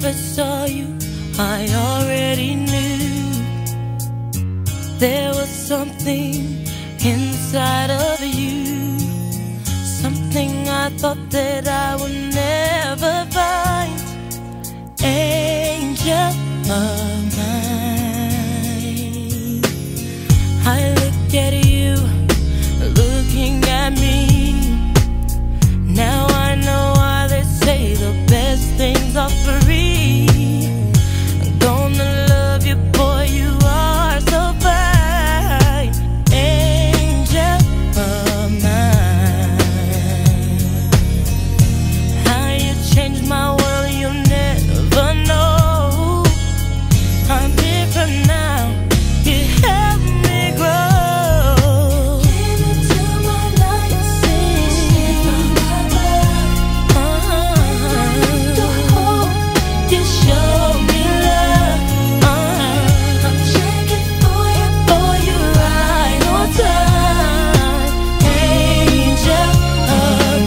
first saw you, I already knew there was something inside of you, something I thought that I would never find. Angel of mine, I look at you, looking at me. Now I know why they say the best things are free. I'm gonna love you, boy, you are so fine. Angel of mine, how you changed my world, you'll never know. I'm different now, you help me grow. Give it to my life, sing my love. You show me love. I'm checking for you right on time. Angel of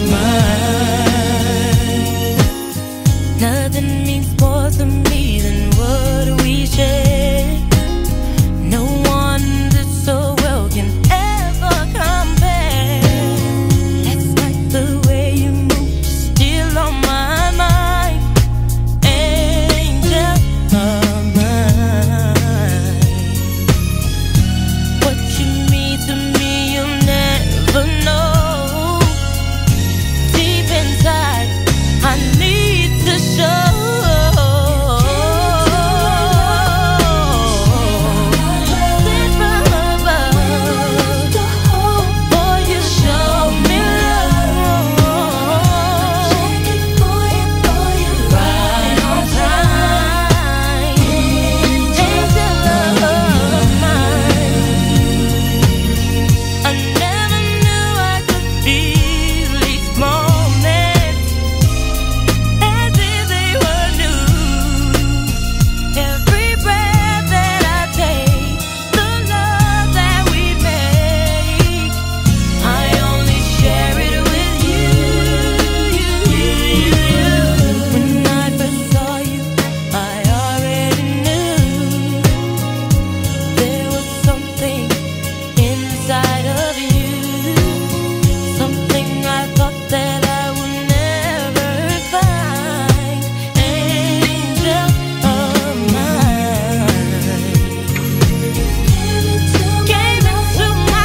mine, nothing means more to me than what we share. No one that so well can ever compare. That's like the way you move, still on my mind. Angel of mine, what you mean to me, you'll never know. Deep inside, I need to show. Sit from above, boy, you show me love. Checking for you right on time. Angel of mine, I never knew I could feel these moments as if they were new. Every breath that I take, the love that we make, I only share it with you. When I first saw you, I already knew there was something inside of you, something I thought that I would never find. Angel of mine, gave it to my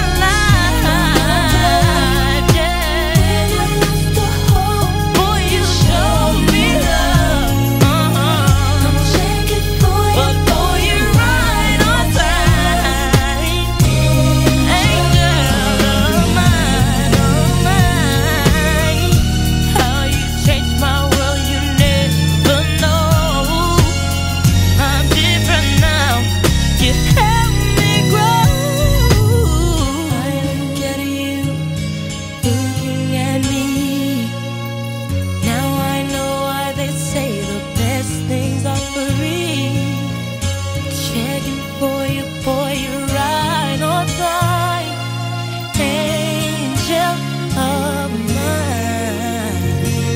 life, yeah. Boy, you showed me love. I'm checking for you, but boy, you're right on time. Angel of mine, oh mine, how you changed my world, you never know. I'm different now, you help me grow. I look at you, looking at me. Now I know why they say the best things are free. Checking for you, boy, you're right on time. Angel of mine.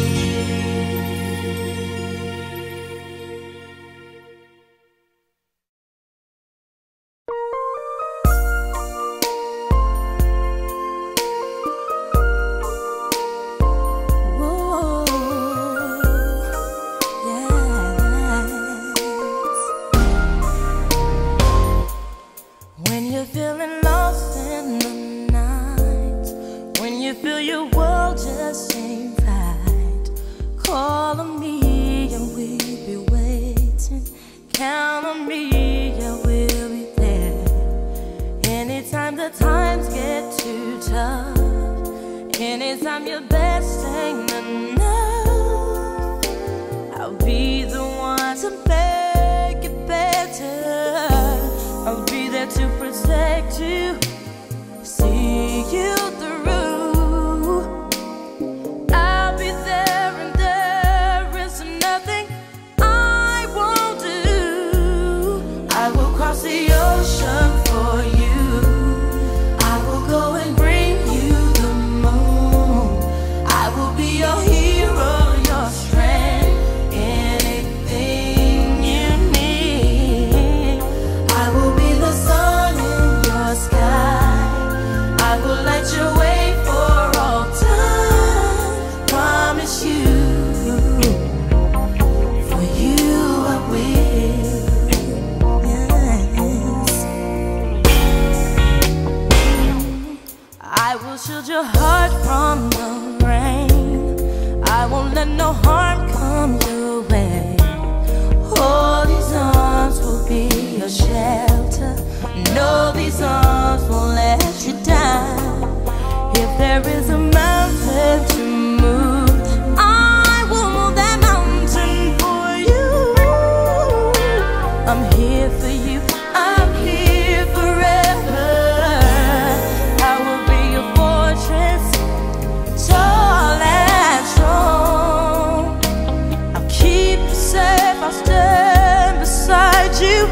Whoa, yes. When you're feeling lost in the night, when you feel your world just ain't right, call on me and we'll be waiting. Count on me, I will be there. Anytime the times get too tough, anytime your best ain't enough, I'll be the one to make it better. I'll be there to protect you, see you through. I'll be there and there is nothing I won't do. I will cross the ocean for you. I will go and bring you the moon. I will be your hero, your strength, anything. I will shield your heart from the rain. I won't let no harm come your way. Oh, these arms will be your shelter. No, these arms won't let you down. If there is a mountain to move, I will move that mountain for you. I'm here for you. I'm here forever. I will be your fortress, tall and strong. I'll keep you safe. I'll stand beside you.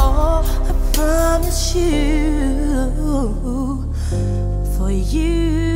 For you